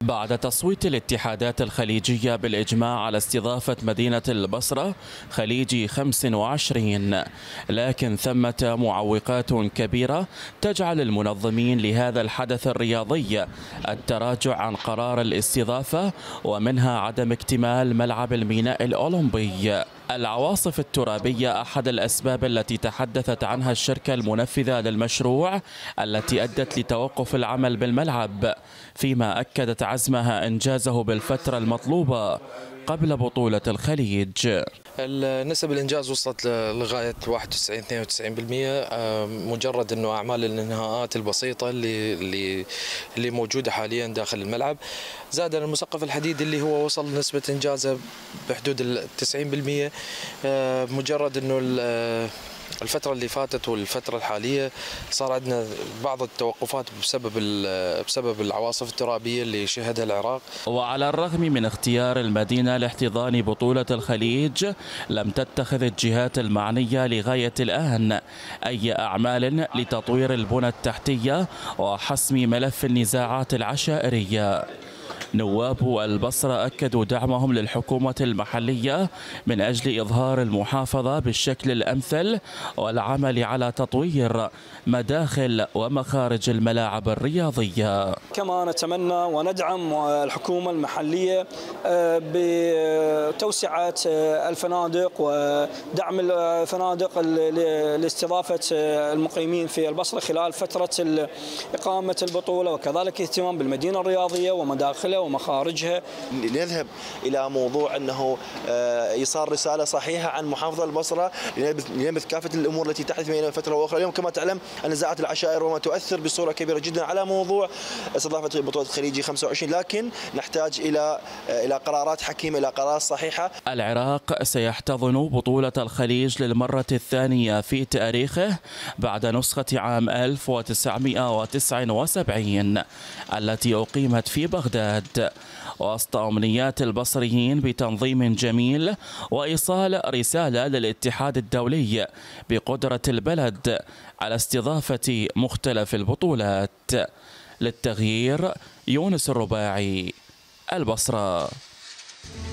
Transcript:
بعد تصويت الاتحادات الخليجية بالإجماع على استضافة مدينة البصرة خليجي 25، لكن ثمة معوقات كبيرة تجعل المنظمين لهذا الحدث الرياضي التراجع عن قرار الاستضافة، ومنها عدم اكتمال ملعب الميناء الأولمبي. العواصف الترابية أحد الأسباب التي تحدثت عنها الشركة المنفذة للمشروع التي أدت لتوقف العمل بالملعب، فيما أكدت عزمها إنجازه بالفترة المطلوبة قبل بطولة الخليج. نسب الإنجاز وصلت لغاية 91-92%، مجرد أنه أعمال الإنهاءات البسيطة اللي موجودة حاليا داخل الملعب، زاد المسقف الحديدي اللي هو وصل نسبة إنجازه بحدود 90%. مجرد أنه الفترة اللي فاتت والفترة الحالية صار عندنا بعض التوقفات بسبب العواصف الترابية اللي شهدها العراق. وعلى الرغم من اختيار المدينة لاحتضان بطولة الخليج، لم تتخذ الجهات المعنية لغاية الآن أي أعمال لتطوير البنى التحتية وحسم ملف النزاعات العشائرية. نواب البصرة أكدوا دعمهم للحكومة المحلية من أجل إظهار المحافظة بالشكل الأمثل والعمل على تطوير مداخل ومخارج الملاعب الرياضية. كما نتمنى وندعم الحكومة المحلية بتوسعة الفنادق ودعم الفنادق لاستضافة المقيمين في البصرة خلال فترة إقامة البطولة، وكذلك اهتمام بالمدينة الرياضية ومداخلها ومخارجها. نذهب إلى موضوع أنه إيصال رسالة صحيحة عن محافظة البصرة لنبذ كافة الأمور التي تحدث بين فترة وأخرى. اليوم كما تعلم النزاعات العشائر وما تؤثر بصورة كبيرة جدا على موضوع استضافة بطولة خليجي 25، لكن نحتاج إلى قرارات حكيمة، إلى قرارات صحيحة. العراق سيحتضن بطولة الخليج للمرة الثانية في تاريخه بعد نسخة عام 1979 التي أقيمت في بغداد، وسط أمنيات البصريين بتنظيم جميل وإيصال رسالة للاتحاد الدولي بقدرة البلد على استضافة مختلف البطولات. للتغيير، يونس الرباعي، البصرة.